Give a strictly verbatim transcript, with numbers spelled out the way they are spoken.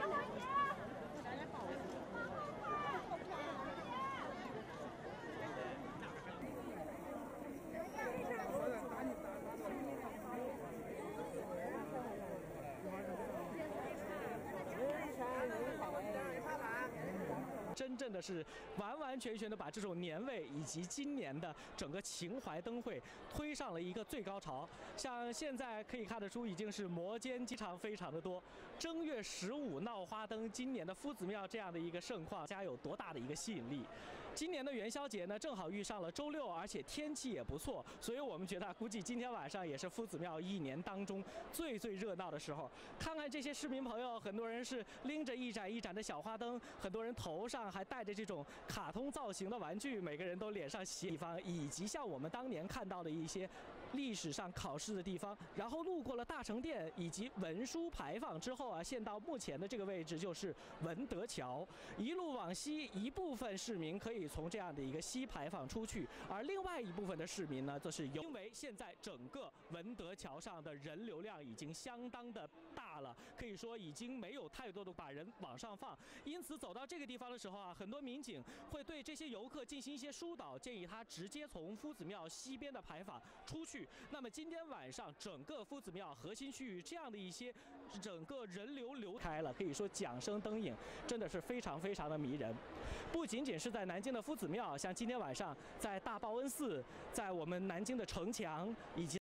真正的是完完全全的把这种年味以及今年的整个情怀灯会推上了一个最高潮。像现在可以看得出，已经是摩肩接踵非常的多。正月十五闹花灯，今年的夫子庙这样的一个盛况，家有多大的一个吸引力？今年的元宵节呢，正好遇上了周六，而且天气也不错，所以我们觉得估计今天晚上也是夫子庙一年当中最最热闹的时候。看看这些市民朋友，很多人是拎着一盏一盏的小花灯，很多人头上还带着这种卡通造型的玩具，每个人都脸上写地方，以及像我们当年看到的一些历史上考试的地方。然后路过了大成殿以及文书牌坊之后啊，现到目前的这个位置就是文德桥。一路往西，一部分市民可以从这样的一个西牌坊出去，而另外一部分的市民呢，则是因为现在整个文德桥上的人流量已经相当的大了，可以说已经没有太多的把人往上放，因此走到这个地方的时候啊，很多民警会对这些游客进行一些疏导，建议他直接从夫子庙西边的牌坊出去。那么今天晚上整个夫子庙核心区域这样的一些整个人流流开了，可以说桨声灯影真的是非常非常的迷人。不仅仅是在南京的夫子庙，像今天晚上在大报恩寺，在我们南京的城墙以及